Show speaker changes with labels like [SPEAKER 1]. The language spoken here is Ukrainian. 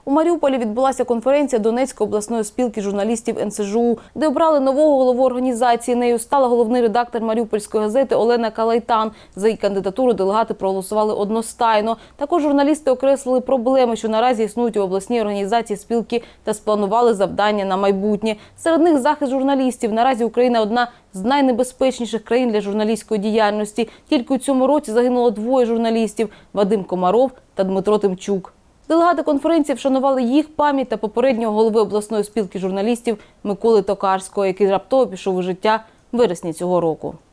[SPEAKER 1] У Маріуполі відбулася конференція Донецької обласної спілки журналістів НСЖУ, де обрали нового голову організації. Нею стала головний редактор Маріупольської газети Олена Калайтан. За її кандидатуру делегати проголосували одностайно. Також журналісти окреслили проблеми, що наразі існують у обласній організації спілки, та спланували завдання на майбутнє. Серед них захист журналістів. Наразі Україна одна з найнебезпечніших країн для журналістської діяльності. Тільки у цьому році загинуло 2 журналістів – Вадим Комаров та Дмитро Тимчук. Делегати конференції вшанували їх пам'ять та попереднього голови обласної спілки журналістів Миколи Токарського, який раптово пішов у життя в вересні цього року.